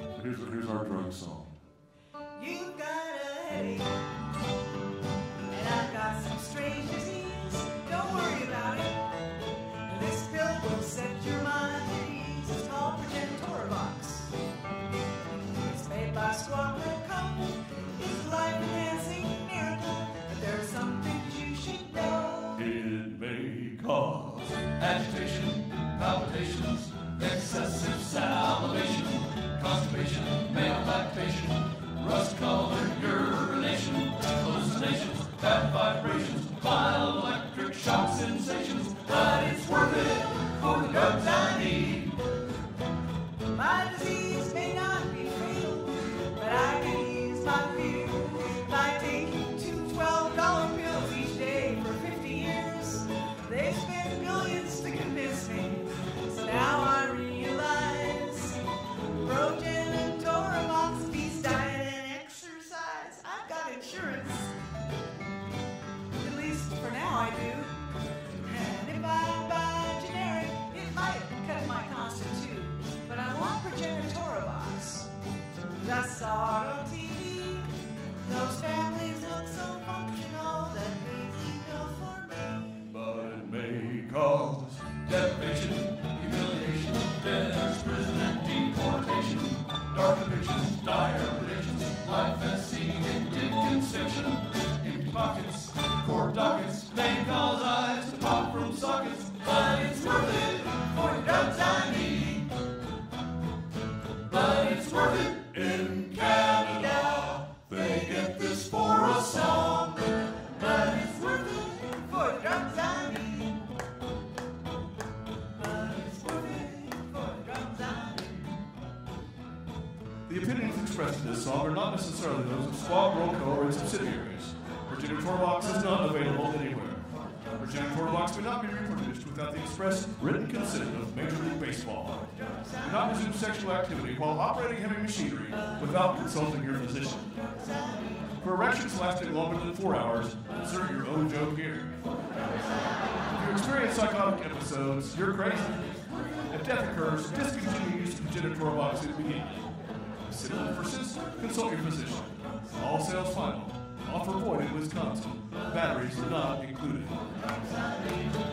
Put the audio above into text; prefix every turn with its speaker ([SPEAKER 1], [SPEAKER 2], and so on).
[SPEAKER 1] Here's our drug song.
[SPEAKER 2] You've got a headache, and I've got some strange disease. Don't worry about it. This pill will set your mind at ease. It's called Progenitorobox. It's made by Squawk Company. It's a life-enhancing miracle, but there's some things you should know.
[SPEAKER 1] It may cause
[SPEAKER 3] agitation, palpitations, excessive salivation, constipation, male lactation, rust-colored urination, hallucinations, bad vibrations, mild electric shock sensations, but it's worth it for the drugs I need.
[SPEAKER 2] My disease may not be fatal, but I can ease my fear by taking 2 $12 pills each day for 50 years. They spent billions to convince me, so now I realize Progenitorobox beats diet and exercise. I've got insurance, at least for now I do. And if I buy generic, it might cut my constant too. But I want Progenitorobox. I saw it on TV. Those families look so functional that crazy pill for me.
[SPEAKER 1] but it may cause
[SPEAKER 3] Deprivation, humiliation, debtors, prison, and deportation, dark evictions, dire predictions, life as seen in Dickens fiction, empty pockets, court dockets, name calls eyes to pop from sockets, but it's worth it for the drugs I need. But it's worth it in Canada. They get this for a song,
[SPEAKER 2] But it's worth it for the drugs I need. But it's worth it for the drugs I need.
[SPEAKER 1] The opinions expressed in this song are not necessarily those of Squawk Co. or its subsidiaries. Progenitorobox is not available anywhere. Progenitorobox may not be reproduced without the express written consent of Major League Baseball. Do not resume sexual activity while operating heavy machinery without consulting your physician. For erections lasting longer than 4 hours, insert your own joke here. If you experience psychotic episodes, you're crazy. If death occurs, discontinue use of Progenitorobox immediately. If symptoms persist, consult your physician. All sales final. Offer void in Wisconsin. Batteries not included.